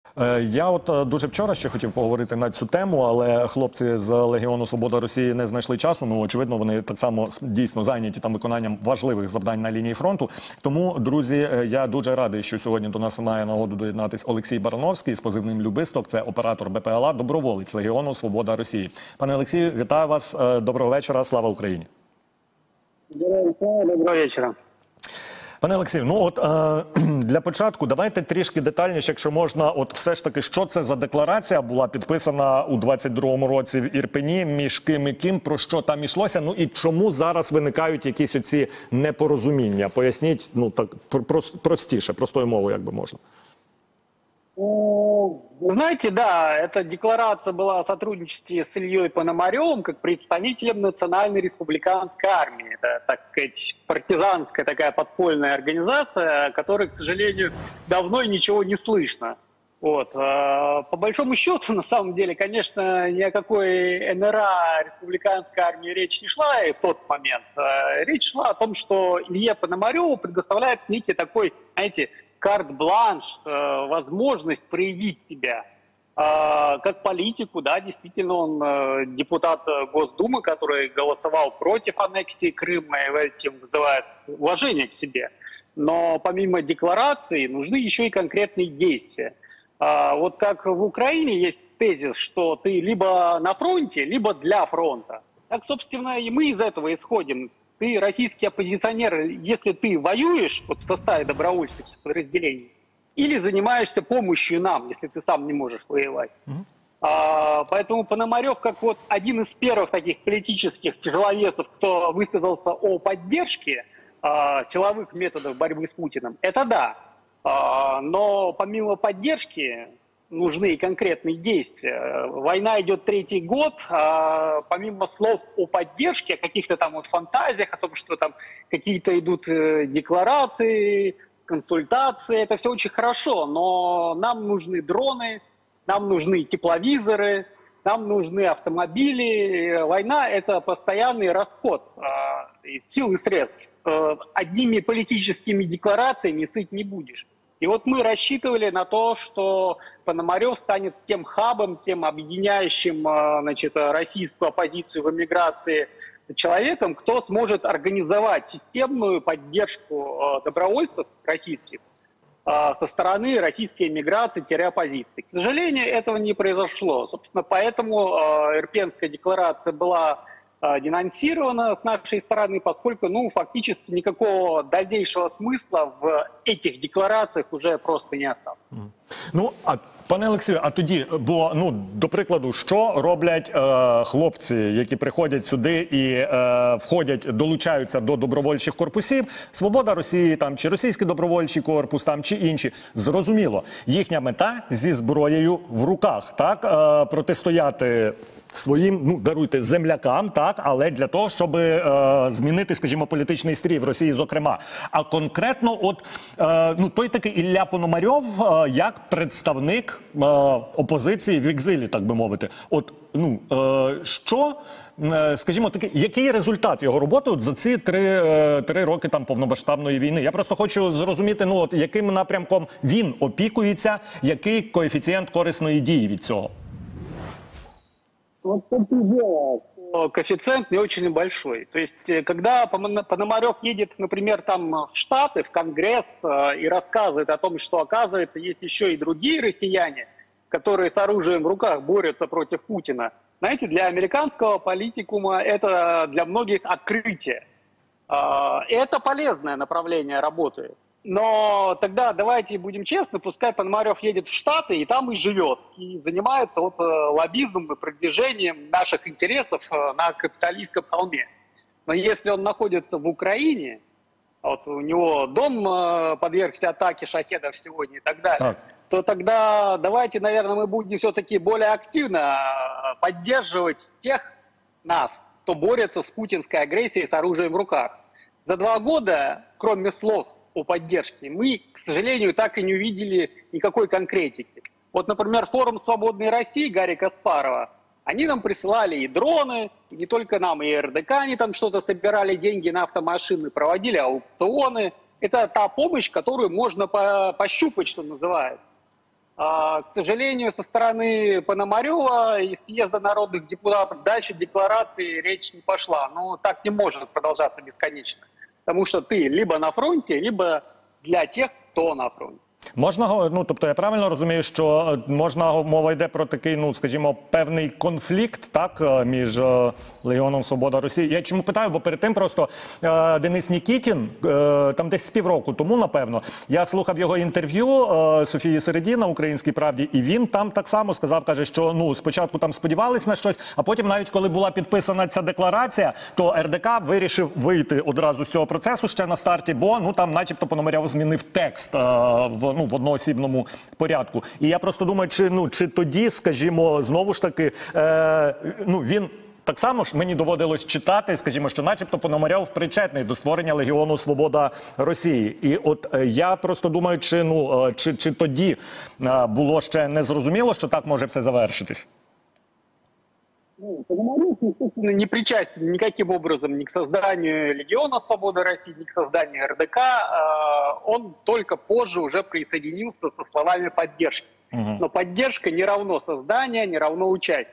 Я от дуже вчора ще хотів поговорити на цю тему, але хлопці з Легіону Свобода Росії не знайшли часу. Ну, очевидно, вони так само дійсно зайняті там виконанням важливих завдань на лінії фронту. Тому, друзі, я дуже радий, що сьогодні до нас має нагоду доєднатись Олексій Барановський з позивним «Любисток». Це оператор БПЛА, доброволець Легіону Свобода Росії. Пане Олексію, вітаю вас. Доброго вечора. Слава Україні. Доброго вечора. Пане Олексію, ну от для початку давайте трішки детальніше, якщо можна, от все ж таки, що це за декларація була підписана у 22-му році в Ірпені, між ким і ким, про що там йшлося, ну і чому зараз виникають якісь оці непорозуміння? Поясніть, ну так, простіше, простою мовою, як би можна. Знаете, да, эта декларация была о сотрудничестве с Ильей Пономаревым как представителем Национальной республиканской армии. Это, так сказать, партизанская такая подпольная организация, о которой, к сожалению, давно ничего не слышно. Вот. По большому счету, на самом деле, конечно, ни о какой НРА республиканской армии речь не шла и в тот момент. Речь шла о том, что Илье Пономареву предоставляется некий такой, знаете, карт-бланш, возможность проявить себя как политику, да, действительно, он депутат Госдумы, который голосовал против аннексии Крыма, и этим вызывается уважение к себе. Но помимо декларации нужны еще и конкретные действия. Вот как в Украине есть тезис, что ты либо на фронте, либо для фронта. Так, собственно, и мы из этого исходим. Ты российский оппозиционер, если ты воюешь вот в составе добровольческих подразделений, или занимаешься помощью нам, если ты сам не можешь воевать. Поэтому Пономарев, как вот один из первых таких политических тяжеловесов, кто высказался о поддержке силовых методов борьбы с Путиным, это да. Но помимо поддержки нужны и конкретные действия. Война идет третий год, помимо слов о поддержке, о каких-то там вот фантазиях, о том, что там какие-то идут декларации, консультации, это все очень хорошо, но нам нужны дроны, нам нужны тепловизоры, нам нужны автомобили. Война – это постоянный расход сил и средств. Одними политическими декларациями сыть не будешь. И вот мы рассчитывали на то, что Пономарев станет тем хабом, тем объединяющим, значит, российскую оппозицию в эмиграции человеком, кто сможет организовать системную поддержку добровольцев российских со стороны российской эмиграции-оппозиции. К сожалению, этого не произошло. Собственно, поэтому Ирпенская декларация была денонсирована с нашей стороны, поскольку, ну, фактически никакого дальнейшего смысла в этих деклараціях уже просто не осталось. Ну, а пане Олексію, а тоді, бо, ну, до прикладу, що роблять хлопці, які приходять сюди і входять, долучаються до добровольчих корпусів, Свобода Росії, там, чи Російський добровольчий корпус, там, чи інші, зрозуміло, їхня мета зі зброєю в руках, так, протистояти своїм, ну, даруйте, землякам, так, але для того, щоб змінити, скажімо, політичний стрій в Росії, зокрема. А конкретно, от, ну, той такий Ілля Пономарьов, як представник опозиції в екзилі, так би мовити. От, ну, що, скажімо, такий, який результат його роботи от за ці три роки там повномасштабної війни? Я просто хочу зрозуміти, ну, от, яким напрямком він опікується, який коефіцієнт корисної дії від цього? Вот это дело, коэффициент не очень большой. То есть, когда Пономарев едет, например, там в Штаты, в Конгресс и рассказывает о том, что, оказывается, есть еще и другие россияне, которые с оружием в руках борются против Путина, знаете, для американского политикума это для многих открытие. Это полезное направление работы. Но тогда давайте будем честны, пускай Пономарев едет в Штаты и там и живет, и занимается вот лоббизмом и продвижением наших интересов на капиталистском холме. Но если он находится в Украине, вот у него дом подвергся атаке шахедов сегодня и так далее, то тогда давайте, наверное, мы будем все-таки более активно поддерживать тех нас, кто борется с путинской агрессией с оружием в руках. За 2 года, кроме слов о поддержке, мы, к сожалению, так и не увидели никакой конкретики. Вот, например, форум «Свободной России» Гарри Каспарова, они нам присылали и дроны, и не только нам, и РДК они там что-то собирали, деньги на автомашины, проводили аукционы. Это та помощь, которую можно пощупать, что называется. К сожалению, со стороны Пономарева и съезда народных депутатов дальше декларации речь не пошла. Но так не может продолжаться бесконечно. Потому что ты либо на фронте, либо для тех, кто на фронте. Можна, ну, тобто я правильно розумію, що можна, мова йде про такий, ну, скажімо, певний конфлікт, так, між Легіоном Свобода Росії. Я чому питаю, бо перед тим просто Денис Нікітін, там десь з півроку тому, напевно, я слухав його інтерв'ю Софії Середі на «Українській правді», і він там так само сказав, каже, що, ну, спочатку там сподівались на щось, а потім навіть коли була підписана ця декларація, то РДК вирішив вийти одразу з цього процесу ще на старті, бо, ну, там начебто Пономарьов змінив текст в одноосібному порядку. І я просто думаю, чи тоді, скажімо, знову ж таки, він так само ж мені доводилось читати, скажімо, що начебто Пономарьов причетний до створення Легіону Свобода Росії. І от я просто думаю, чи тоді було ще не зрозуміло, що так може все завершитись? Пономарев, естественно, не причастен никаким образом ни к созданию Легиона Свободы России, ни к созданию РДК. Он только позже уже присоединился со словами поддержки. Но поддержка не равно создание, не равно участие.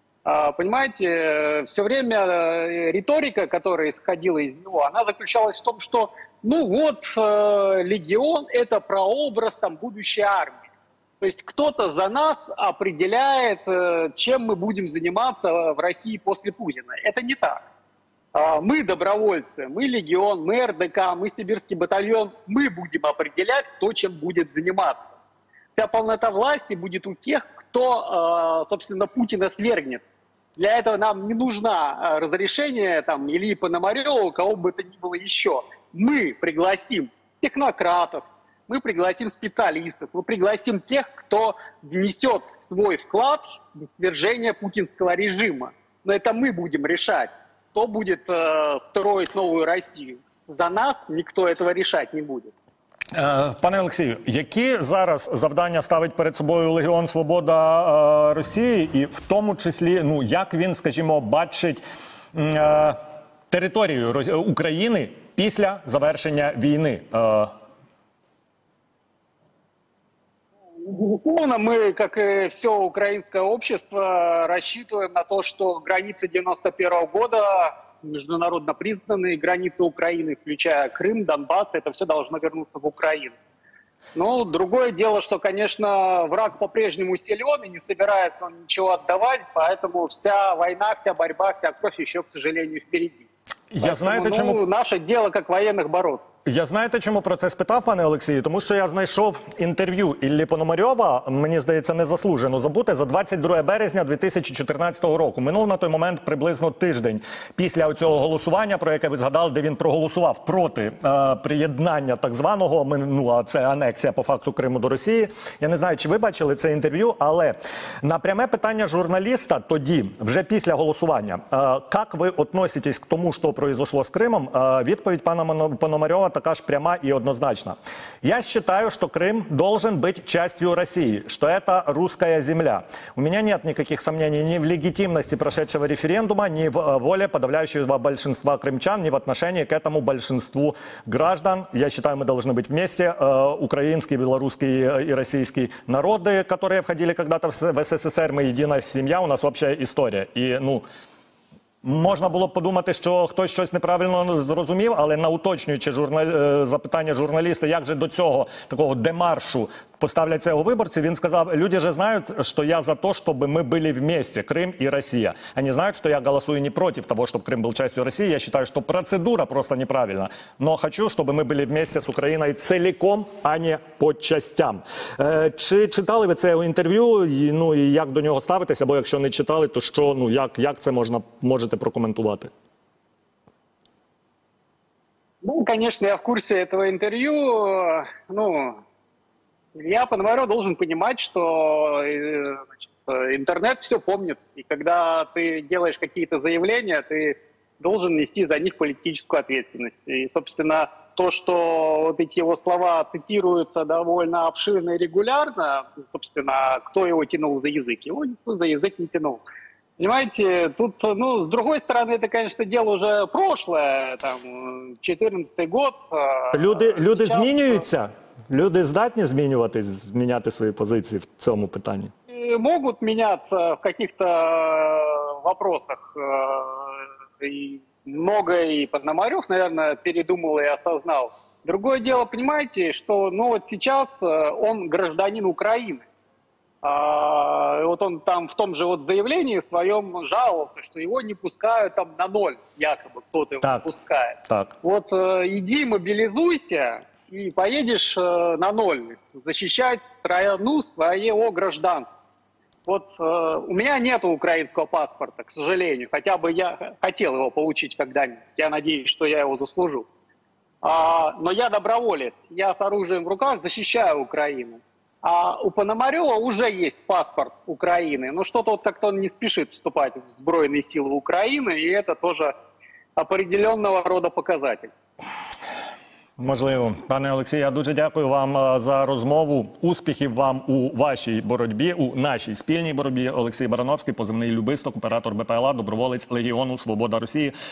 Понимаете, все время риторика, которая исходила из него, она заключалась в том, что, ну вот, Легион – это прообраз там будущей армии. То есть кто-то за нас определяет, чем мы будем заниматься в России после Путина. Это не так. Мы добровольцы, мы Легион, мы РДК, мы Сибирский батальон. Мы будем определять, кто чем будет заниматься. Вся полнота власти будет у тех, кто, собственно, Путина свергнет. Для этого нам не нужно разрешение там, Ильи Пономарева, кого бы то ни было еще. Мы пригласим технократов, мы пригласим специалистов, мы пригласим тех, кто внесет свой вклад в свержение путинского режима. Но это мы будем решать, кто будет строить новую Россию. За нас никто этого решать не будет. Пане Олексію, які зараз завдання ставить перед собою Легіон Свобода Росії, і в тому числі, ну, як він, скажімо, бачить територію України після завершення війни? Безусловно, мы, как и все украинское общество, рассчитываем на то, что границы 91 года, международно признанные границы Украины, включая Крым, Донбасс, это все должно вернуться в Украину. Ну, другое дело, что, конечно, враг по-прежнему силен и не собирается он ничего отдавать, поэтому вся война, вся борьба, вся кровь еще, к сожалению, впереди. Я знаєте, чому наше діло як воєнних боротися. Я знаєте, чому про це спитав, пане Олексію? Тому що я знайшов інтерв'ю Іллі Пономарьова, мені здається, незаслужено забуте, за 22 березня 2014 року. Минув на той момент приблизно тиждень після цього голосування, про яке ви згадали, де він проголосував проти приєднання так званого, ну, а це анексія по факту Криму до Росії. Я не знаю, чи ви бачили це інтерв'ю, але на пряме питання журналіста тоді, вже після голосування, як ви відноситесь к тому, що произошло с Крымом, відповідь пана Пономарёва такая же пряма и однозначна. Я считаю, что Крым должен быть частью России, что это русская земля. У меня нет никаких сомнений ни в легитимности прошедшего референдума, ни в воле подавляющего большинства крымчан, ни в отношении к этому большинству граждан. Я считаю, мы должны быть вместе. Украинские, белорусские и российские народы, которые входили когда-то в СССР, мы единая семья, у нас общая история. И, ну, можна було б подумати, що хтось щось неправильно зрозумів, але на уточнюючи запитання журналіста, як же до цього такого демаршу поставляться його виборці, він сказав, люди же знают, что я за то, чтобы мы были вместе, Крым и Россия. Они знают, что я голосую не против того, чтобы Крым был частью России. Я считаю, что процедура просто неправильна. Но хочу, чтобы мы были вместе с Украиной целиком, а не по частям. Чи читали ви це інтерв'ю, ну і як до нього ставитися, або якщо не читали, то що, ну як це можете прокоментувати? Ну, конечно, я в курсе этого интервью. Ну, Илья Пономарев должен понимать, что интернет все помнит. И когда ты делаешь какие-то заявления, ты должен нести за них политическую ответственность. И, собственно, то, что вот эти его слова цитируются довольно обширно и регулярно, собственно, кто его тянул за язык? Его никто за язык не тянул. Понимаете, тут, ну, с другой стороны, это, конечно, дело уже прошлое, там, 14-й год. Люди змінюються? Люди здатні зміняти свої позиції в цьому питанні? И могут меняться в каких-то вопросах. И многое и Пономарев, наверное, передумал и осознал. Другое дело, понимаете, что ну вот сейчас он гражданин Украины. Вот он там в том же вот заявлении своем жаловался, что его не пускают там на ноль, якобы кто-то его не пускает. Так. Вот иди мобилизуйся и поедешь на ноль защищать страну своего гражданства. Вот у меня нет украинского паспорта, к сожалению, хотя бы я хотел его получить когда-нибудь. Я надеюсь, что я его заслужу. Но я доброволец, я с оружием в руках защищаю Украину. А у Пономарева уже есть паспорт Украины, но что-то вот как-то он не спешит вступать в Збройные силы Украины, и это тоже определенного рода показатель. Можливо. Пане Олексію, я дуже дякую вам за розмову. Успіхів вам у вашій боротьбі, у нашій спільній боротьбі. Олексій Барановський, позивний Любисток, оператор БПЛА, доброволець Легіону Свобода Росії.